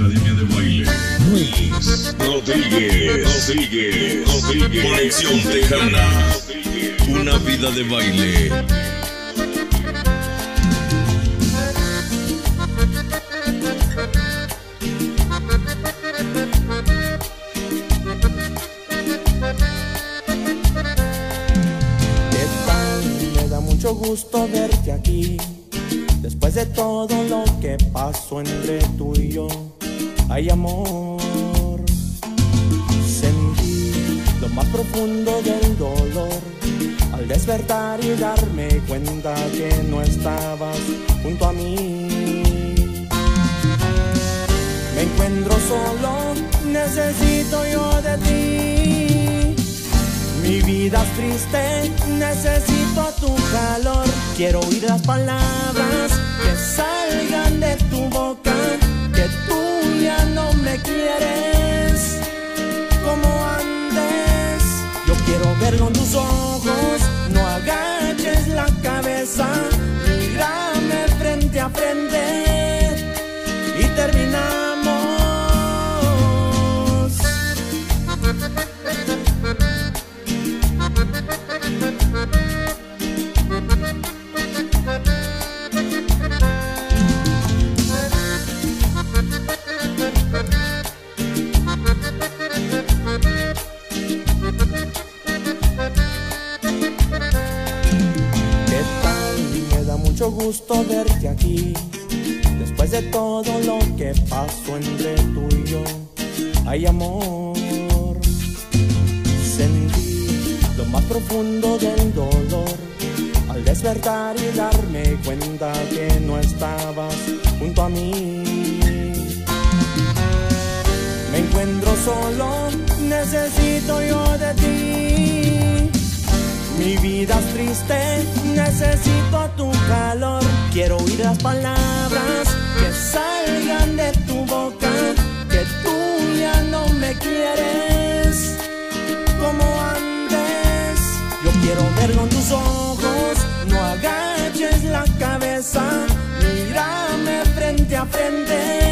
Academia de Baile. Luis Rodríguez. Conexión Tejana. Una vida de baile. ¿Qué tal? Me da mucho gusto verte aquí. Después de todo lo que pasó entre tú y yo, ay amor, sentí lo más profundo del dolor al despertar y darme cuenta que no estabas junto a mí. Me encuentro solo, necesito yo de ti. Mi vida es triste, necesito tu calor. Quiero oír las palabras que salgan de tu boca, que tú ya no me quieres como antes. Yo quiero verlo en tus ojos, no agaches la cabeza, mírame frente a frente y terminamos. Mucho gusto verte aquí. Después de todo lo que pasó entre tú y yo, ay amor, sentí lo más profundo del dolor al despertar y darme cuenta que no estabas junto a mí. Me encuentro solo, necesito yo de ti. Mi vida es triste, necesito tu calor. Quiero oír las palabras que salgan de tu boca, que tú ya no me quieres como antes. Yo quiero verlo en tus ojos, no agaches la cabeza, mírame frente a frente